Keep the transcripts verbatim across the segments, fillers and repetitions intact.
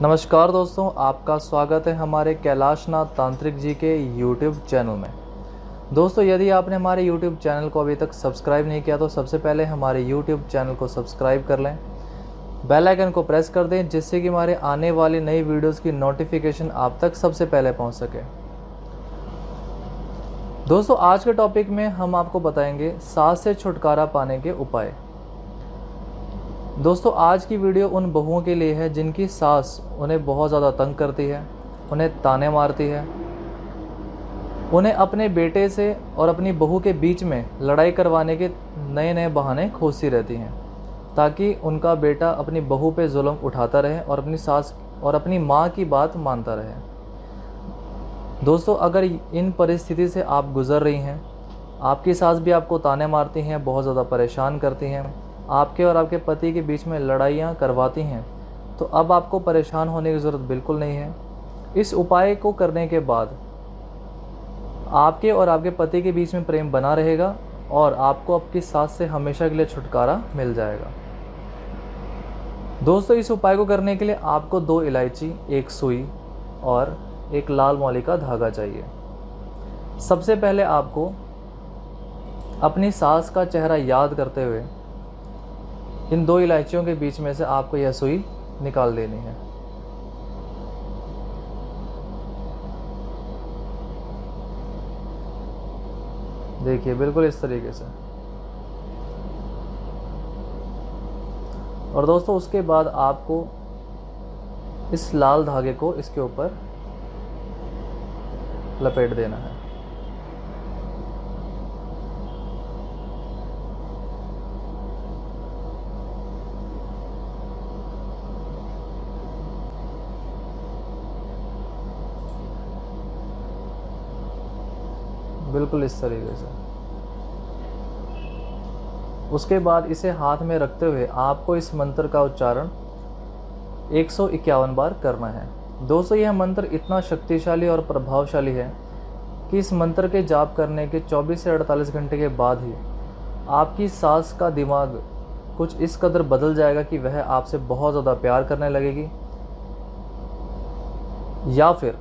नमस्कार दोस्तों, आपका स्वागत है हमारे कैलाशनाथ तांत्रिक जी के यूट्यूब चैनल में। दोस्तों, यदि आपने हमारे यूट्यूब चैनल को अभी तक सब्सक्राइब नहीं किया तो सबसे पहले हमारे यूट्यूब चैनल को सब्सक्राइब कर लें, बेल आइकन को प्रेस कर दें जिससे कि हमारे आने वाली नई वीडियोस की नोटिफिकेशन आप तक सबसे पहले पहुंच सके। दोस्तों, आज के टॉपिक में हम आपको बताएंगे सास से छुटकारा पाने के उपाय। दोस्तों, आज की वीडियो उन बहुओं के लिए है जिनकी सास उन्हें बहुत ज़्यादा तंग करती है, उन्हें ताने मारती है, उन्हें अपने बेटे से और अपनी बहू के बीच में लड़ाई करवाने के नए नए बहाने खोजती रहती हैं ताकि उनका बेटा अपनी बहू पे जुल्म उठाता रहे और अपनी सास और अपनी माँ की बात मानता रहे। दोस्तों, अगर इन परिस्थिति से आप गुज़र रही हैं, आपकी सास भी आपको ताने मारती हैं, बहुत ज़्यादा परेशान करती हैं, आपके और आपके पति के बीच में लड़ाइयाँ करवाती हैं, तो अब आपको परेशान होने की ज़रूरत बिल्कुल नहीं है। इस उपाय को करने के बाद आपके और आपके पति के बीच में प्रेम बना रहेगा और आपको आपकी सास से हमेशा के लिए छुटकारा मिल जाएगा। दोस्तों, इस उपाय को करने के लिए आपको दो इलायची, एक सुई और एक लाल मौली का धागा चाहिए। सबसे पहले आपको अपनी सास का चेहरा याद करते हुए इन दो इलायचियों के बीच में से आपको यह सुई निकाल देनी है। देखिए, बिल्कुल इस तरीके से। और दोस्तों, उसके बाद आपको इस लाल धागे को इसके ऊपर लपेट देना है। बिल्कुल इस तरीके से। उसके बाद इसे हाथ में रखते हुए आपको इस मंत्र का उच्चारण एक सौ इक्यावन बार करना है। दोस्तों, यह मंत्र इतना शक्तिशाली और प्रभावशाली है कि इस मंत्र के जाप करने के चौबीस से अड़तालीस घंटे के बाद ही आपकी सास का दिमाग कुछ इस कदर बदल जाएगा कि वह आपसे बहुत ज़्यादा प्यार करने लगेगी या फिर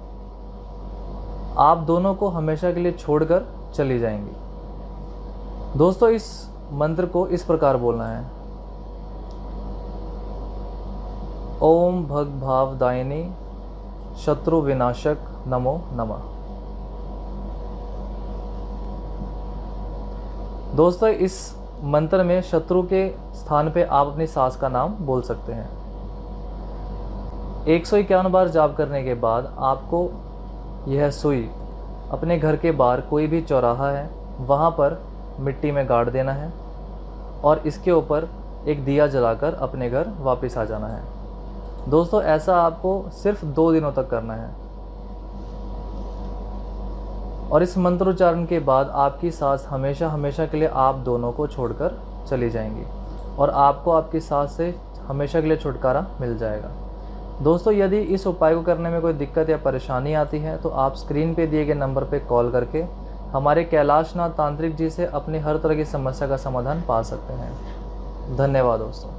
आप दोनों को हमेशा के लिए छोड़कर चली जाएंगी। दोस्तों, इस मंत्र को इस प्रकार बोलना है: ओम भग भाव दायिनी शत्रु विनाशक नमो नमः। दोस्तों, इस मंत्र में शत्रु के स्थान पे आप अपनी सास का नाम बोल सकते हैं। एक सौ इक्यावन बार जाप करने के बाद आपको यह सुई अपने घर के बाहर कोई भी चौराहा है वहाँ पर मिट्टी में गाड़ देना है और इसके ऊपर एक दिया जलाकर अपने घर वापस आ जाना है। दोस्तों, ऐसा आपको सिर्फ दो दिनों तक करना है और इस मंत्रोच्चारण के बाद आपकी सास हमेशा हमेशा के लिए आप दोनों को छोड़कर चली जाएंगी और आपको आपकी सास से हमेशा के लिए छुटकारा मिल जाएगा। दोस्तों, यदि इस उपाय को करने में कोई दिक्कत या परेशानी आती है तो आप स्क्रीन पे दिए गए नंबर पे कॉल करके हमारे कैलाशनाथ तांत्रिक जी से अपनी हर तरह की समस्या का समाधान पा सकते हैं। धन्यवाद दोस्तों।